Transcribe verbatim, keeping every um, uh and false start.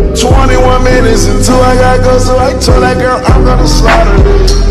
twenty-one minutes until I gotta go, so I told that girl I'm gonna slaughter this.